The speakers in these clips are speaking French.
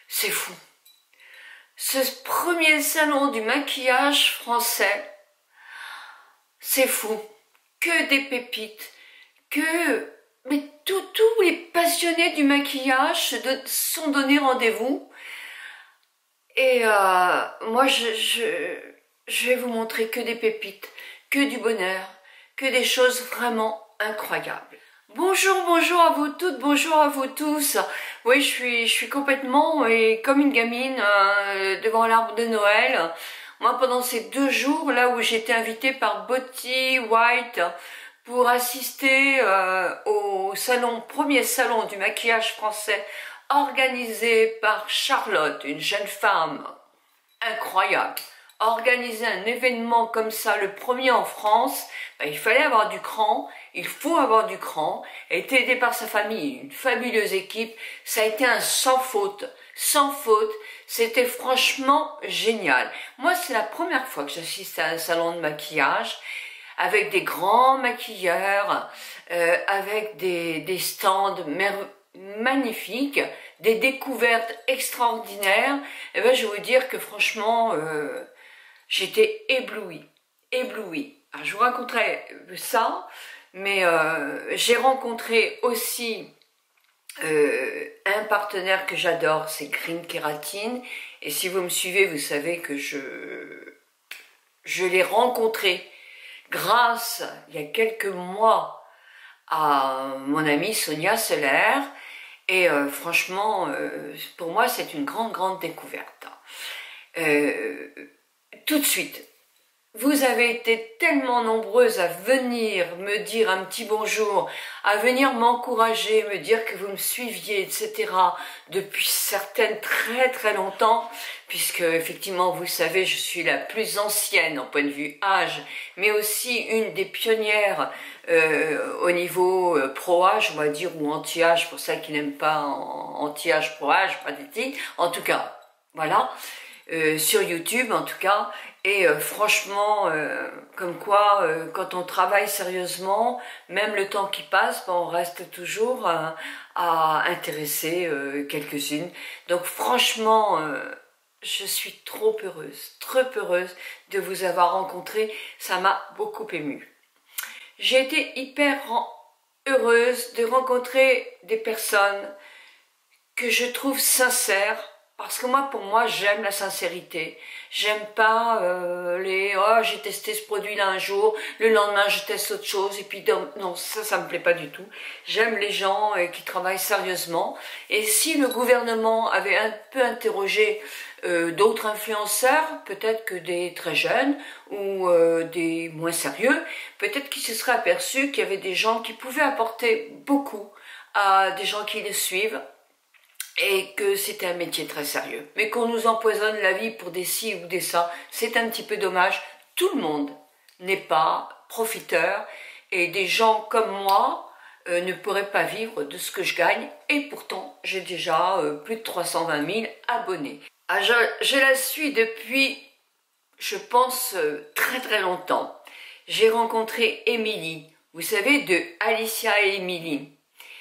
C'est fou. Ce premier salon du maquillage français, c'est fou. Que des pépites, mais tous les passionnés du maquillage sont donnés rendez-vous. Et moi, je vais vous montrer que des pépites, que du bonheur, que des choses vraiment incroyables. Bonjour, bonjour à vous toutes, bonjour à vous tous. Oui, je suis complètement comme une gamine devant l'arbre de Noël. Moi, pendant ces 2 jours, là où j'ai été invitée par Beauty White pour assister au premier salon du maquillage français organisé par Charlotte, une jeune femme incroyable. Organiser un événement comme ça, le premier en France, il fallait avoir du cran, il faut avoir du cran. Elle a été aidée par sa famille, une fabuleuse équipe. Ça a été un sans faute, sans faute. C'était franchement génial. Moi, c'est la première fois que j'assiste à un salon de maquillage avec des grands maquilleurs, avec des stands magnifiques, des découvertes extraordinaires. Et ben, je vais vous dire que franchement, j'étais éblouie, éblouie. Alors, je vous raconterai ça, mais j'ai rencontré aussi un partenaire que j'adore, c'est Green Kératine. Et si vous me suivez, vous savez que je l'ai rencontré grâce, il y a quelques mois, à mon amie Sonia Seller. Et franchement, pour moi, c'est une grande découverte. Tout de suite, vous avez été tellement nombreuses à venir me dire un petit bonjour, à venir m'encourager, me dire que vous me suiviez, etc. depuis certaines très longtemps, puisque effectivement, vous savez, je suis la plus ancienne en point de vue âge, mais aussi une des pionnières au niveau pro-âge, on va dire, ou anti-âge, pour celles qui n'aiment pas anti-âge, pro-âge, pas d'éthique. En tout cas, voilà. Sur YouTube en tout cas, et franchement, comme quoi, quand on travaille sérieusement, même le temps qui passe, on reste toujours à intéresser quelques-unes. Donc franchement, je suis trop heureuse de vous avoir rencontré, ça m'a beaucoup émue. J'ai été hyper heureuse de rencontrer des personnes que je trouve sincères. Parce que moi, pour moi, j'aime la sincérité. J'aime pas oh, j'ai testé ce produit-là un jour, le lendemain, je teste autre chose, et puis non, ça me plaît pas du tout. J'aime les gens qui travaillent sérieusement. Et si le gouvernement avait un peu interrogé d'autres influenceurs, peut-être que des très jeunes ou des moins sérieux, peut-être qu'ils se seraient aperçus qu'il y avait des gens qui pouvaient apporter beaucoup à des gens qui les suivent, et que c'était un métier très sérieux. Mais qu'on nous empoisonne la vie pour des ci ou des ça, c'est un petit peu dommage. Tout le monde n'est pas profiteur, et des gens comme moi ne pourraient pas vivre de ce que je gagne, et pourtant j'ai déjà plus de 320 000 abonnés. Ah, je la suis depuis, je pense, très longtemps. J'ai rencontré Émilie, vous savez, de Alicia et Émilie.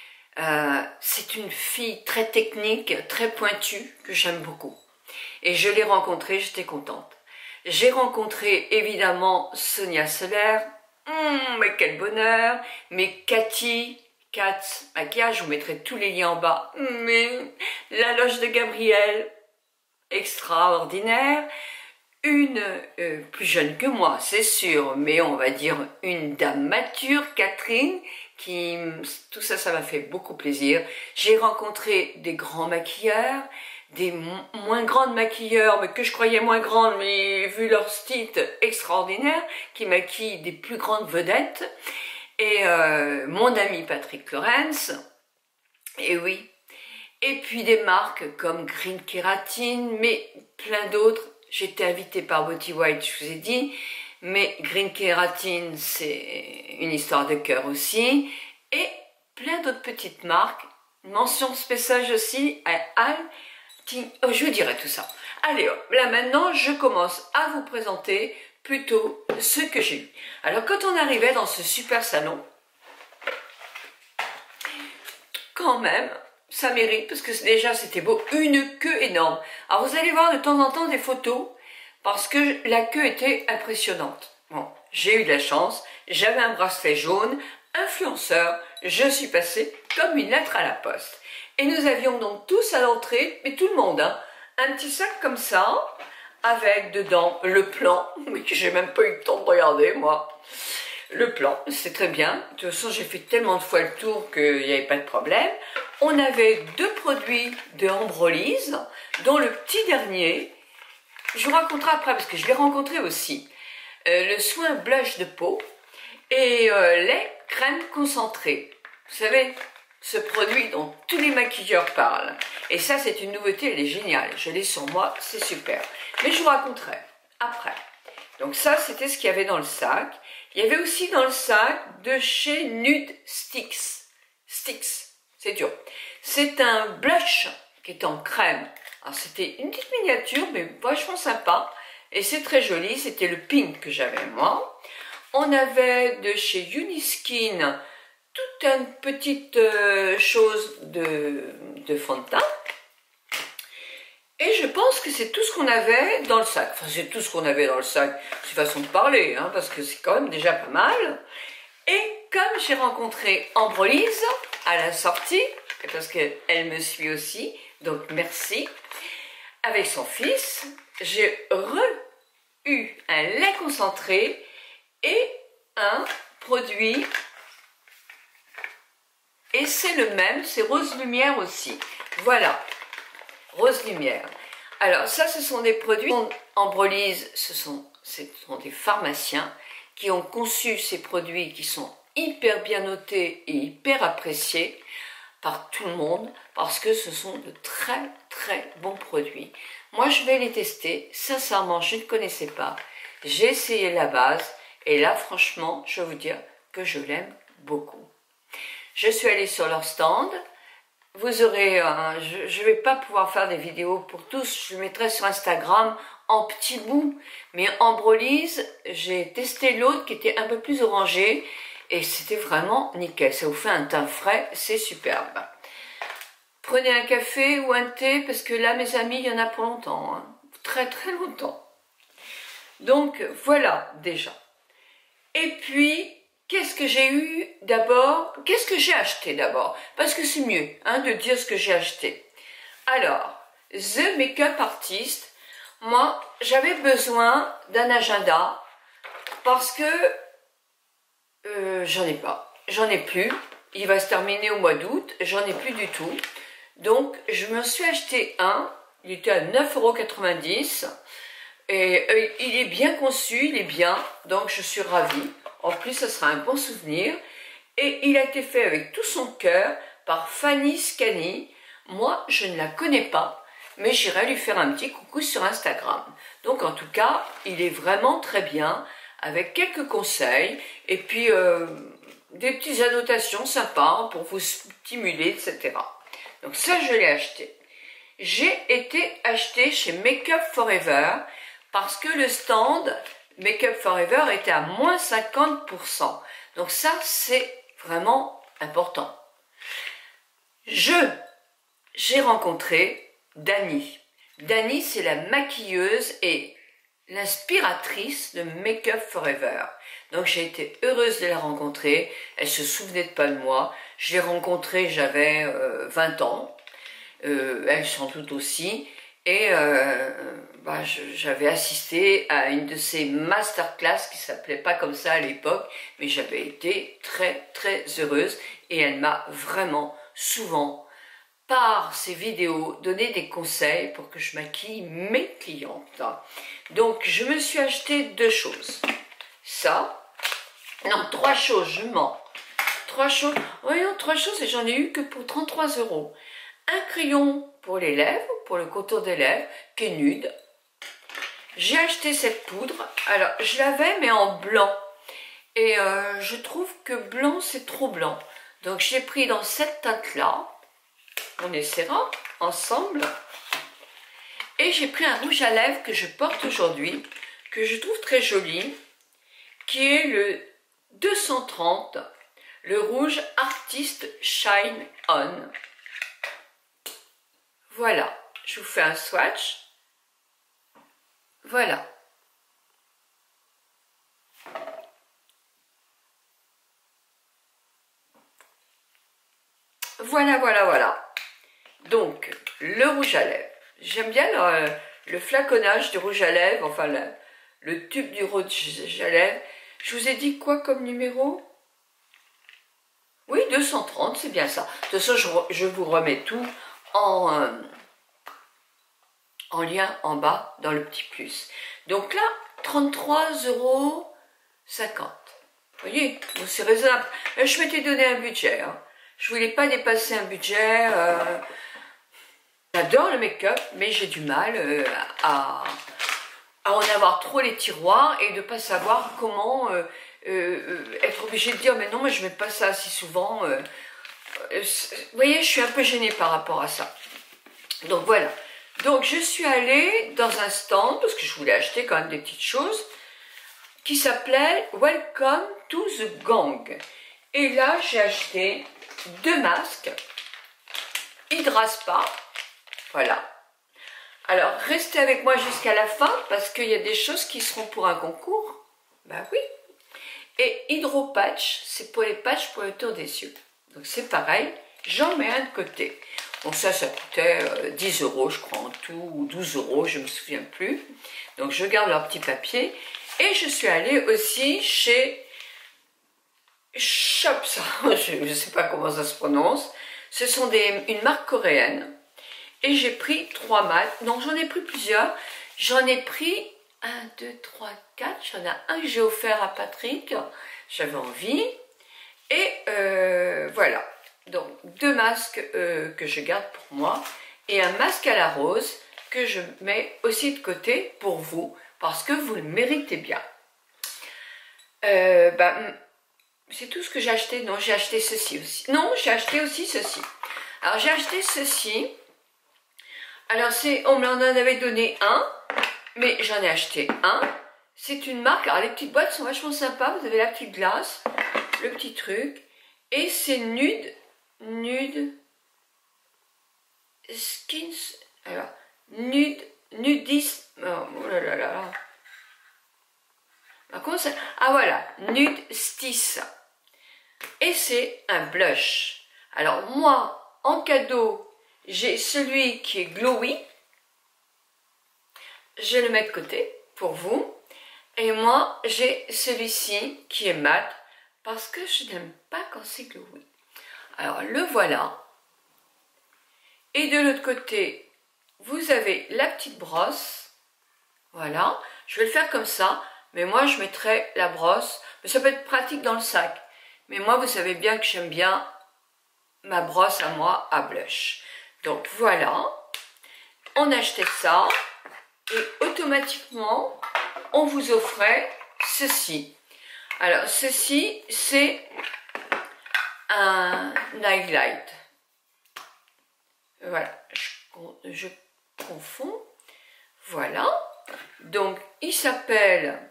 C'est une fille très technique, très pointue, que j'aime beaucoup. Et je l'ai rencontrée, j'étais contente. J'ai rencontré évidemment Sonia Seller, mais quel bonheur, mais Cathy, Kat Maquillage, je vous mettrai tous les liens en bas, mais la loge de Gabriel, extraordinaire. Une plus jeune que moi, c'est sûr, mais on va dire une dame mature, Catherine, tout ça, ça m'a fait beaucoup plaisir. J'ai rencontré des grands maquilleurs, des moins grandes maquilleurs, mais que je croyais moins grandes, mais vu leur style extraordinaire, qui maquillent des plus grandes vedettes, et mon ami Patrick Lawrence, et oui, et puis des marques comme Green Kératine, mais plein d'autres. J'étais invitée par Beauty White, je vous ai dit, mais Green Kératine, c'est une histoire de cœur aussi, et plein d'autres petites marques. Mention spéciale aussi à je vous dirai tout ça. Allez, hop, là maintenant, je commence à vous présenter plutôt ce que j'ai eu. Alors, quand on arrivait dans ce super salon, quand même, ça mérite, parce que déjà c'était beau, une queue énorme. Alors vous allez voir de temps en temps des photos, parce que la queue était impressionnante. Bon, j'ai eu de la chance, j'avais un bracelet jaune, influenceur, je suis passée comme une lettre à la poste. Et nous avions donc tous à l'entrée, mais tout le monde, hein, un petit sac comme ça, avec dedans le plan, mais que j'ai même pas eu le temps de regarder moi. Le plan, c'est très bien. De toute façon, j'ai fait tellement de fois le tour qu'il n'y avait pas de problème. On avait 2 produits de Ambrolyse, dont le petit dernier, je vous raconterai après parce que je l'ai rencontré aussi, le soin blush de peau et les crèmes concentrées. Vous savez, ce produit dont tous les maquilleurs parlent. Et ça, c'est une nouveauté, elle est géniale. Je l'ai sur moi, c'est super. Mais je vous raconterai après. Donc ça, c'était ce qu'il y avait dans le sac. Il y avait aussi dans le sac de chez Nude Sticks. Sticks, c'est dur. C'est un blush qui est en crème. Alors c'était une petite miniature, mais vachement sympa. Et c'est très joli, c'était le pink que j'avais moi. On avait de chez Uniskin toute une petite chose de fond de teint. Et je pense que c'est tout ce qu'on avait dans le sac. Enfin, c'est tout ce qu'on avait dans le sac. C'est façon de parler, hein, parce que c'est quand même déjà pas mal. Et comme j'ai rencontré Ambrolyse à la sortie, parce qu'elle me suit aussi, donc merci, avec son fils, j'ai eu un lait concentré et un produit. Et c'est le même, c'est Rose Lumière aussi. Voilà. Rose Lumière. Alors ça, ce sont des produits Ambrolyse, ce sont des pharmaciens qui ont conçu ces produits qui sont hyper bien notés et hyper appréciés par tout le monde parce que ce sont de très très bons produits. Moi, je vais les tester. Sincèrement, je ne connaissais pas. J'ai essayé la base et là, franchement, je vais vous dire que je l'aime beaucoup. Je suis allée sur leur stand. Vous aurez, je ne vais pas pouvoir faire des vidéos pour tous, je le mettrai sur Instagram en petits bouts. Mais Ambrolyse, j'ai testé l'autre qui était un peu plus orangé et c'était vraiment nickel. Ça vous fait un teint frais, c'est superbe. Prenez un café ou un thé parce que là, mes amis, il y en a pour longtemps, hein. Très très longtemps. Donc voilà déjà. Et puis, qu'est-ce que j'ai eu d'abord? Qu'est-ce que j'ai acheté d'abord? Parce que c'est mieux hein, de dire ce que j'ai acheté. Alors, The Makeup Artist, moi, j'avais besoin d'un agenda parce que j'en ai pas. J'en ai plus. Il va se terminer au mois d'août. J'en ai plus du tout. Donc, je me suis acheté un. Il était à 9,90 €. Et il est bien conçu, il est bien. Donc, je suis ravie. En plus, ça sera un bon souvenir. Et il a été fait avec tout son cœur par Fanny Scani. Moi, je ne la connais pas, mais j'irai lui faire un petit coucou sur Instagram. Donc, en tout cas, il est vraiment très bien, avec quelques conseils, et puis des petites annotations sympas pour vous stimuler, etc. Donc ça, je l'ai acheté. J'ai été acheter chez Make Up Forever, parce que le stand Make Up Forever était à moins 50%. Donc ça, c'est vraiment important. J'ai rencontré Dani. Dani, c'est la maquilleuse et l'inspiratrice de Make Up Forever. Donc j'ai été heureuse de la rencontrer. Elle se souvenait pas de moi. Je l'ai rencontrée, j'avais 20 ans. Elle sans doute aussi. Et j'avais assisté à une de ces masterclass qui s'appelait pas comme ça à l'époque, mais j'avais été très très heureuse et elle m'a vraiment souvent, par ses vidéos, donné des conseils pour que je maquille mes clientes. Donc je me suis acheté 2 choses. Ça, non 3 choses, je mens. 3 choses, voyons 3 choses et j'en ai eu que pour 33 €. Un crayon pour les lèvres, pour le contour des lèvres, qui est nude. J'ai acheté cette poudre. Alors, je l'avais, mais en blanc. Et je trouve que blanc, c'est trop blanc. Donc, je l'ai pris dans cette teinte-là. On essaiera ensemble. Et j'ai pris un rouge à lèvres que je porte aujourd'hui, que je trouve très joli, qui est le 230, le rouge Artist Shine On. Voilà, je vous fais un swatch. Voilà. Voilà, voilà, voilà. Donc, le rouge à lèvres. J'aime bien le flaconnage du rouge à lèvres, enfin le tube du rouge à lèvres. Je vous ai dit quoi comme numéro? Oui, 230, c'est bien ça. De toute façon, je vous remets tout en lien en bas dans le petit plus. Donc là, 33,50 €. Vous voyez, c'est raisonnable. Je m'étais donné un budget. Hein. Je voulais pas dépasser un budget. J'adore le make-up, mais j'ai du mal à en avoir trop les tiroirs et de pas savoir comment être obligé de dire mais non, mais je mets pas ça assez souvent. Vous voyez, je suis un peu gênée par rapport à ça. Donc voilà. Donc je suis allée dans un stand parce que je voulais acheter quand même des petites choses qui s'appelait Welcome to the Gang. Et là, j'ai acheté 2 masques Hydra Spa. Voilà. Alors, restez avec moi jusqu'à la fin parce qu'il y a des choses qui seront pour un concours. Ben oui. Et Hydro Patch, c'est pour les patchs pour le tour des yeux. Donc c'est pareil, j'en mets un de côté. Bon, ça coûtait 10 €, je crois, en tout, ou 12 €, je ne me souviens plus. Donc je garde leur petit papier. Et je suis allée aussi chez Shops, je ne sais pas comment ça se prononce. Ce sont une marque coréenne. Et j'ai pris 3 masques. Non, j'en ai pris plusieurs. J'en ai pris 1, 2, 3, 4. J'en ai un que j'ai offert à Patrick. J'avais envie. Et voilà. Donc, 2 masques que je garde pour moi. Et un masque à la rose que je mets aussi de côté pour vous. Parce que vous le méritez bien. C'est tout ce que j'ai acheté. Non, j'ai acheté ceci aussi. Non, j'ai acheté aussi ceci. Alors, j'ai acheté ceci. Alors, on m'en avait donné un, mais j'en ai acheté un. C'est une marque. Alors, les petites boîtes sont vachement sympas. Vous avez la petite glace, le petit truc. Et c'est Nude Skins. Alors, Nudist. Oh là là là. Comment ça? Ah, voilà. Nude Stis. Et c'est un blush. Alors, moi, en cadeau, j'ai celui qui est glowy. Je le mets de côté pour vous. Et moi, j'ai celui-ci qui est mat parce que je n'aime pas quand c'est glowy. Alors, le voilà. Et de l'autre côté, vous avez la petite brosse. Voilà. Je vais le faire comme ça. Mais moi, je mettrai la brosse. Mais ça peut être pratique dans le sac. Mais moi, vous savez bien que j'aime bien ma brosse à moi à blush. Donc voilà, on achetait ça et automatiquement on vous offrait ceci. Alors ceci c'est un highlight. Voilà, je confonds. Voilà, donc il s'appelle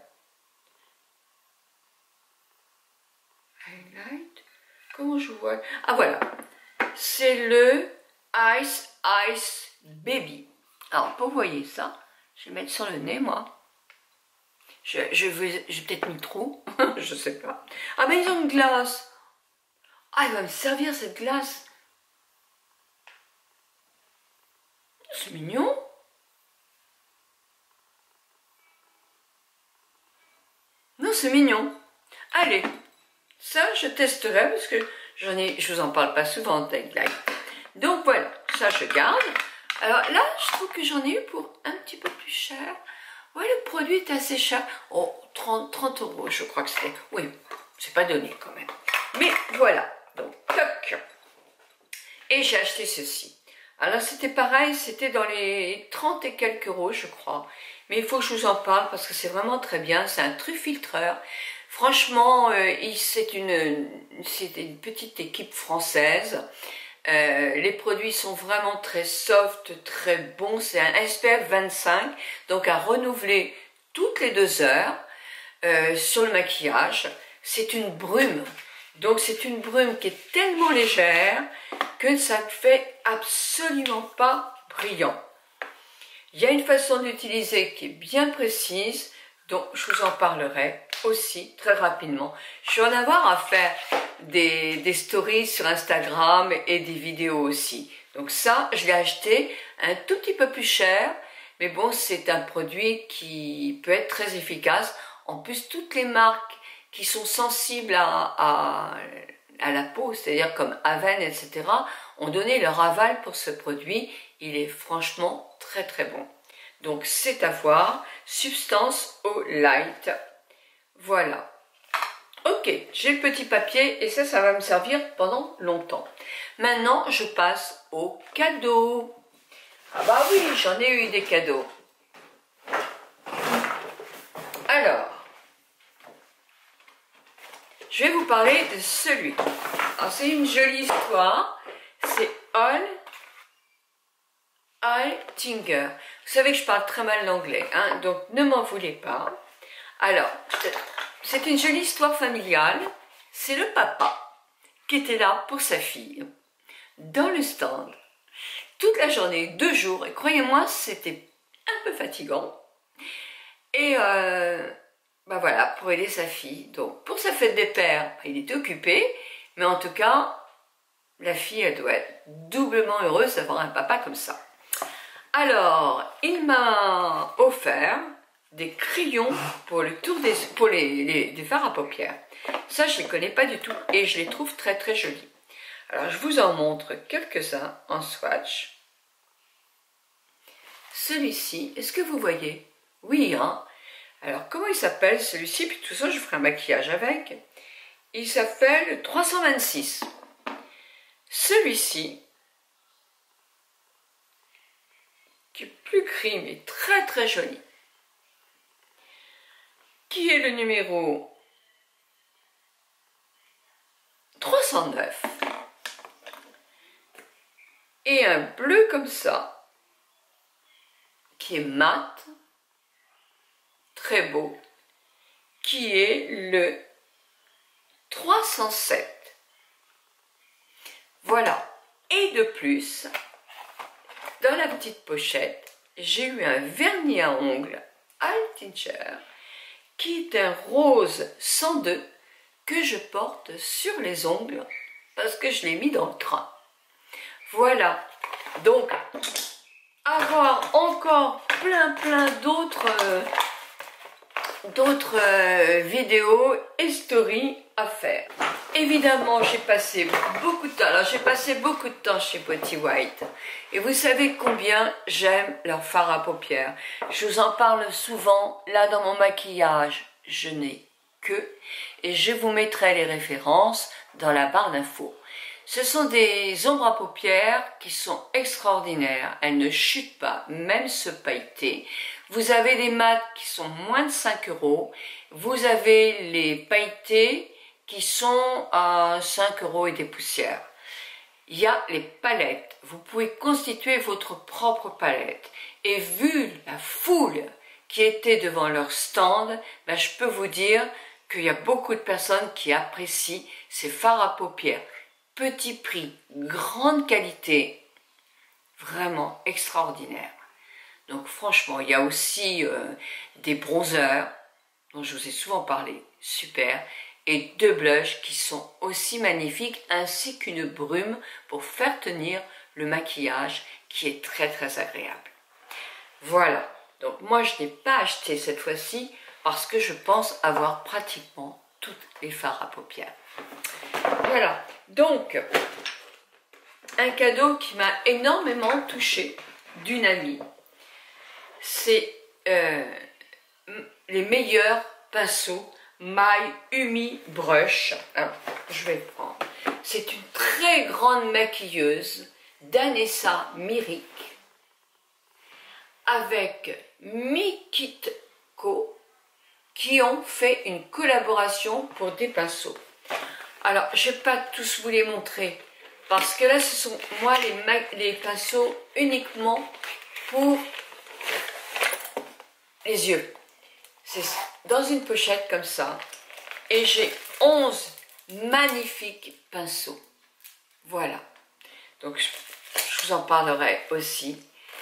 highlight. Comment je vois? Ah voilà, c'est le Ice Baby. Alors, pour vous voyez ça, je vais mettre sur le nez, moi. J'ai peut-être mis trop, je sais pas. Ah, mais ils ont une glace. Ah, il va me servir cette glace. C'est mignon. Non, c'est mignon. Allez, ça, je testerai parce que je vous en parle pas souvent de highlight. Donc voilà, ça je garde. Alors là, je trouve que j'en ai eu pour un petit peu plus cher. Ouais, le produit est assez cher. Oh, 30 €, je crois que c'était. Oui, c'est pas donné quand même. Mais voilà, donc toc. Et j'ai acheté ceci. Alors c'était pareil, c'était dans les 30 et quelques euros, je crois. Mais il faut que je vous en parle parce que c'est vraiment très bien. C'est un truffiltreur. Franchement, c'est une petite équipe française. Les produits sont vraiment très soft, très bons. C'est un SPF 25, donc à renouveler toutes les 2 heures sur le maquillage. C'est une brume. Donc c'est une brume qui est tellement légère que ça ne fait absolument pas brillant. Il y a une façon d'utiliser qui est bien précise, dont je vous en parlerai aussi très rapidement. Je vais en avoir à faire des stories sur Instagram et des vidéos aussi. Donc ça, je l'ai acheté un tout petit peu plus cher, mais bon, c'est un produit qui peut être très efficace. En plus, toutes les marques qui sont sensibles à la peau, c'est-à-dire comme Aven, etc., ont donné leur aval pour ce produit. Il est franchement très très bon. Donc c'est à voir. Substance Eau Light. Voilà. Ok, j'ai le petit papier et ça va me servir pendant longtemps. Maintenant, je passe aux cadeaux. Ah bah oui, j'en ai eu des cadeaux. Alors, je vais vous parler de celui. Alors c'est une jolie histoire. C'est Altinger. Vous savez que je parle très mal l'anglais, hein, donc ne m'en voulez pas. Alors, c'est une jolie histoire familiale. C'est le papa qui était là pour sa fille, dans le stand, toute la journée, 2 jours. Et croyez-moi, c'était un peu fatigant. Et ben voilà, pour aider sa fille. Donc, pour sa fête des pères, il était occupé. Mais en tout cas, la fille, elle doit être doublement heureuse d'avoir un papa comme ça. Alors, il m'a offert des crayons pour le tour des fards à paupières. Ça, je ne les connais pas du tout et je les trouve très très jolis. Alors, je vous en montre quelques-uns en swatch. Celui-ci, est-ce que vous voyez? Oui, hein? Alors, comment il s'appelle celui-ci? Puis de toute façon, je ferai un maquillage avec. Il s'appelle 326. Celui-ci, qui est plus crime et très très joli, qui est le numéro 309, et un bleu comme ça, qui est mat, très beau, qui est le 307. Voilà. Et de plus, dans la petite pochette, j'ai eu un vernis à ongles Altinger, qui est un rose 102 que je porte sur les ongles parce que je l'ai mis dans le train. Voilà. Donc, avoir encore plein d'autres vidéos et stories à faire. Évidemment, j'ai passé beaucoup de temps. Alors, j'ai passé beaucoup de temps chez Beauty White. Et vous savez combien j'aime leur fard à paupières. Je vous en parle souvent. Là, dans mon maquillage, je n'ai que. Et je vous mettrai les références dans la barre d'infos. Ce sont des ombres à paupières qui sont extraordinaires. Elles ne chutent pas, même se pailleter. Vous avez des mats qui sont moins de 5 €. Vous avez les pailletés qui sont à 5 € et des poussières. Il y a les palettes. Vous pouvez constituer votre propre palette. Et vu la foule qui était devant leur stand, ben je peux vous dire qu'il y a beaucoup de personnes qui apprécient ces fards à paupières. Petit prix, grande qualité, vraiment extraordinaire. Donc franchement, il y a aussi des bronzers, dont je vous ai souvent parlé, super, et 2 blushs qui sont aussi magnifiques, ainsi qu'une brume pour faire tenir le maquillage qui est très très agréable. Voilà, donc moi je n'ai pas acheté cette fois-ci parce que je pense avoir pratiquement toutes les fards à paupières. Voilà, donc un cadeau qui m'a énormément touchée d'une amie. C'est les meilleurs pinceaux My Umi Brush. Alors, je vais le prendre. C'est une très grande maquilleuse, Danessa Myrick, avec Mikitco, qui ont fait une collaboration pour des pinceaux. Alors, je ne vais pas tous vous les montrer, parce que là, ce sont moi les pinceaux uniquement pour les yeux. C'est dans une pochette comme ça. Et j'ai 11 magnifiques pinceaux. Voilà. Donc, je vous en parlerai aussi.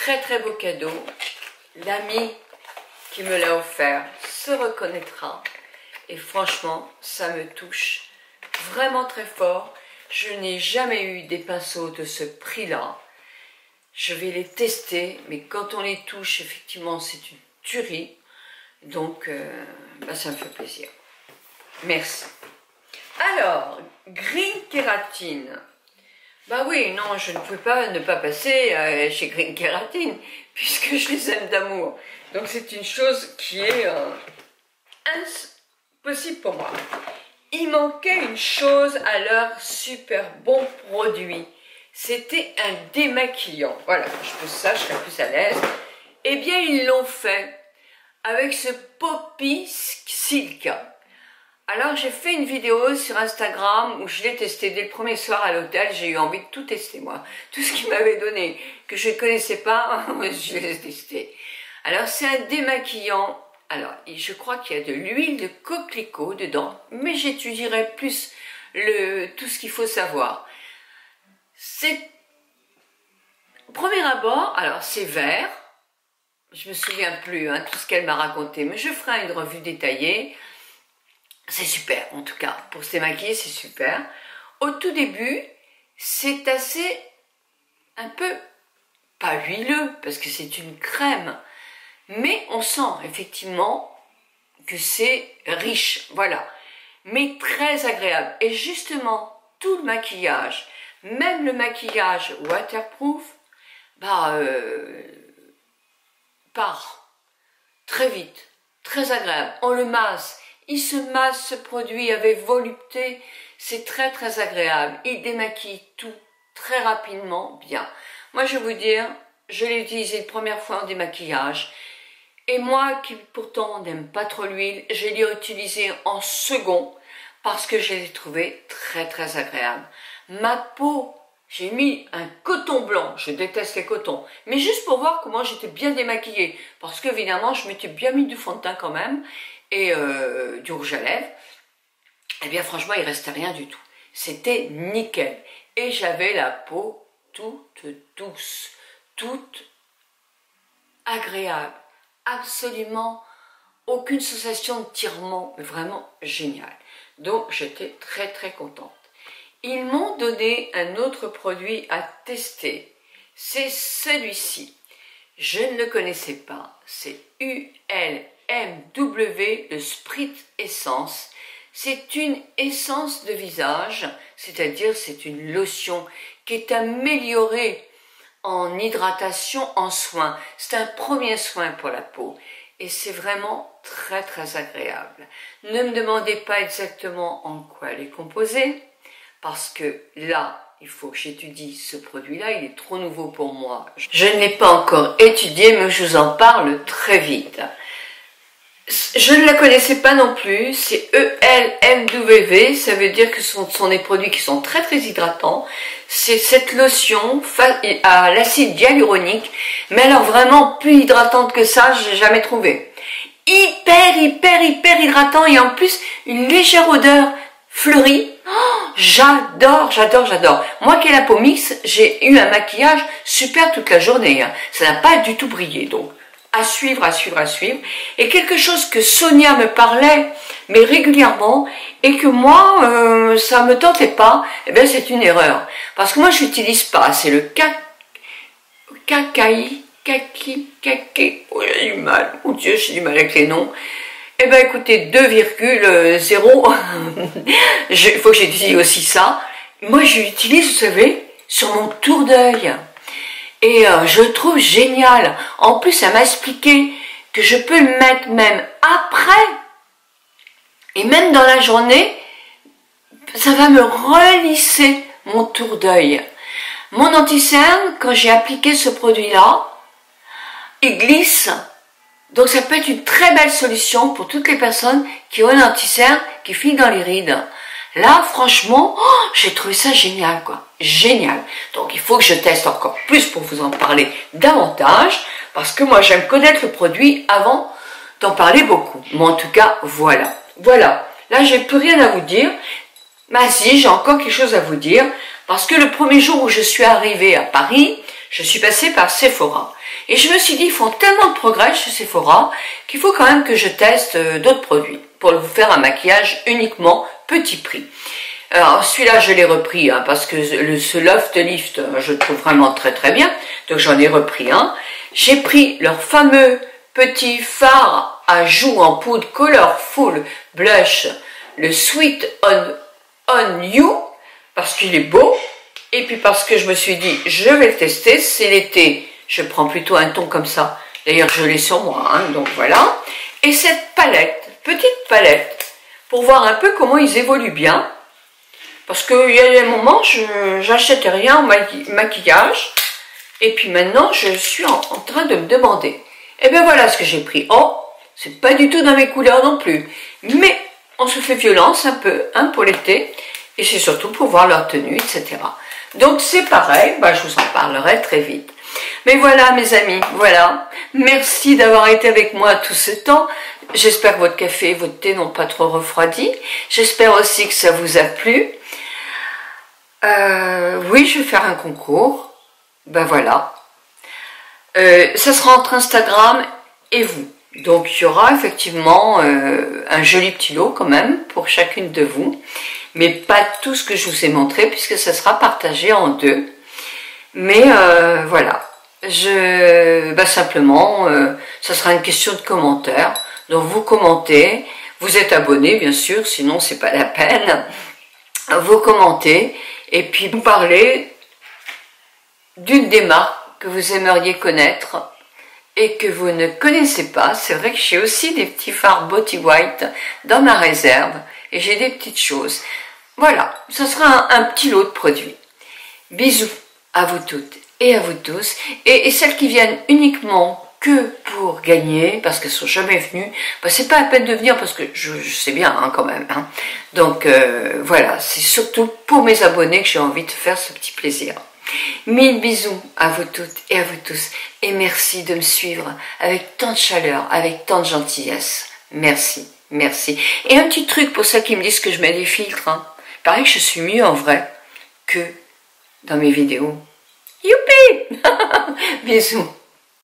très très beau cadeau. L'ami qui me l'a offert se reconnaîtra. Et franchement, ça me touche vraiment très fort. Je n'ai jamais eu des pinceaux de ce prix-là. Je vais les tester, mais quand on les touche, effectivement, c'est une tuerie. Donc, ça me fait plaisir. Merci. Alors, Green Kératine. Bah oui, non, je ne pouvais pas ne pas passer chez Green Kératine, puisque je les aime d'amour. Donc c'est une chose qui est impossible pour moi. Il manquait une chose à leur super bon produit. C'était un démaquillant. Voilà, je fais ça, je serai plus à l'aise. Eh bien, ils l'ont fait avec ce Poppy Silk. Alors, j'ai fait une vidéo sur Instagram où je l'ai testé dès le premier soir à l'hôtel. J'ai eu envie de tout tester, moi. Tout ce qu'il m'avait donné, que je ne connaissais pas, je l'ai testé. Alors, c'est un démaquillant. Alors, je crois qu'il y a de l'huile de coquelicot dedans, mais j'étudierai plus tout ce qu'il faut savoir. C'est, au premier abord, alors c'est vert. Je me souviens plus, tout ce qu'elle m'a raconté, mais je ferai une revue détaillée. C'est super, en tout cas, pour se démaquiller, c'est super. Au tout début, c'est assez, un peu, pas huileux, parce que c'est une crème, mais on sent effectivement que c'est riche, voilà, mais très agréable. Et justement, tout le maquillage, même le maquillage waterproof, part très vite, très agréable. On le masse. Il se masse ce produit avec volupté, c'est très très agréable. Il démaquille tout très rapidement, bien. Moi je vais vous dire, je l'ai utilisé une première fois en démaquillage. Et moi qui pourtant n'aime pas trop l'huile, je l'ai utilisé en second parce que je l'ai trouvé très très agréable. Ma peau, j'ai mis un coton blanc, je déteste les cotons, mais juste pour voir comment j'étais bien démaquillée. Parce qu'évidemment je m'étais bien mis du fond de teint quand même. Et du rouge à lèvres, eh bien franchement il restait rien du tout, c'était nickel, et j'avais la peau toute douce, toute agréable, absolument aucune sensation de tirement, vraiment génial. Donc j'étais très très contente. Ils m'ont donné un autre produit à tester, c'est celui-ci. Je ne le connaissais pas, c'est ULMW, le Sprit Essence. C'est une essence de visage, c'est-à-dire c'est une lotion qui est améliorée en hydratation, en soin. C'est un premier soin pour la peau et c'est vraiment très très agréable. Ne me demandez pas exactement en quoi elle est composée, parce que là, il faut que j'étudie ce produit-là, il est trop nouveau pour moi. Je ne l'ai pas encore étudié, mais je vous en parle très vite. Je ne la connaissais pas non plus, c'est ELMW, ça veut dire que ce sont des produits qui sont très très hydratants. C'est cette lotion à l'acide hyaluronique, mais alors vraiment plus hydratante que ça, j'ai jamais trouvé. Hyper hydratant et en plus une légère odeur fleurie. Oh, j'adore. Moi qui ai la peau mixte, j'ai eu un maquillage super toute la journée. Ça n'a pas du tout brillé, donc à suivre. Et quelque chose que Sonia me parlait, mais régulièrement, et que moi, ça me tentait pas, eh bien c'est une erreur. Parce que moi, je n'utilise pas, c'est le kaki, oh, j'ai du mal, mon Dieu, j'ai du mal avec les noms. Eh bien écoutez, 2,0, il faut que j'utilise aussi ça. Moi j'utilise, vous savez, sur mon tour d'œil. Et je le trouve génial. En plus, elle m'a expliqué que je peux le mettre même après. Et même dans la journée, ça va me relisser mon tour d'œil. Mon anti-cerne, quand j'ai appliqué ce produit-là, il glisse. Donc ça peut être une très belle solution pour toutes les personnes qui ont un anti-cerne qui finit dans les rides. Là, franchement, j'ai trouvé ça génial, quoi. Génial. Donc il faut que je teste encore plus pour vous en parler davantage, parce que moi j'aime connaître le produit avant d'en parler beaucoup. Mais en tout cas, voilà. Voilà. Là, j'ai plus rien à vous dire. Mais si, j'ai encore quelque chose à vous dire, parce que le premier jour où je suis arrivée à Paris, je suis passée par Sephora. Et je me suis dit, ils font tellement de progrès chez Sephora qu'il faut quand même que je teste d'autres produits pour vous faire un maquillage uniquement petit prix. Alors celui-là, je l'ai repris hein, parce que ce Loft Lift, je le trouve vraiment très très bien. Donc j'en ai repris un. J'ai pris leur fameux petit fard à joues en poudre Colorful Blush, le Sweet on You, parce qu'il est beau. Et puis parce que je me suis dit, je vais le tester, c'est l'été, je prends plutôt un ton comme ça. D'ailleurs, je l'ai sur moi, hein, donc voilà. Et cette palette, petite palette, pour voir un peu comment ils évoluent bien. Parce qu'il y a des moments, je n'achetais rien en maquillage. Et puis maintenant, je suis en train de me demander. Et bien voilà ce que j'ai pris. Oh, c'est pas du tout dans mes couleurs non plus. Mais on se fait violence un peu, hein, pour l'été. Et c'est surtout pour voir leur tenue, etc. Donc c'est pareil, bah, je vous en parlerai très vite. Mais voilà mes amis, voilà. Merci d'avoir été avec moi tout ce temps. J'espère que votre café et votre thé n'ont pas trop refroidi. J'espère aussi que ça vous a plu. Oui, je vais faire un concours. Ben voilà. Ça sera entre Instagram et vous. Donc il y aura effectivement un joli petit lot quand même pour chacune de vous. Mais pas tout ce que je vous ai montré puisque ça sera partagé en deux. Mais voilà. Simplement, ça sera une question de commentaire. Donc vous commentez, vous êtes abonné bien sûr, sinon c'est pas la peine. Vous commentez et puis vous parlez d'une des marques que vous aimeriez connaître et que vous ne connaissez pas. C'est vrai que j'ai aussi des petits fards Beauty White dans ma réserve et j'ai des petites choses. Voilà, ça sera un petit lot de produits. Bisous à vous toutes et à vous tous. Et celles qui viennent uniquement que pour gagner, parce qu'elles ne sont jamais venues, bah, c'est pas la peine de venir parce que je sais bien hein, quand même. Hein. Donc voilà, c'est surtout pour mes abonnés que j'ai envie de faire ce petit plaisir. Mille bisous à vous toutes et à vous tous. Et merci de me suivre avec tant de chaleur, avec tant de gentillesse. Merci, merci. Et un petit truc pour ceux qui me disent que je mets des filtres. Hein. Il paraît que je suis mieux en vrai que dans mes vidéos. Youpi. Bisous.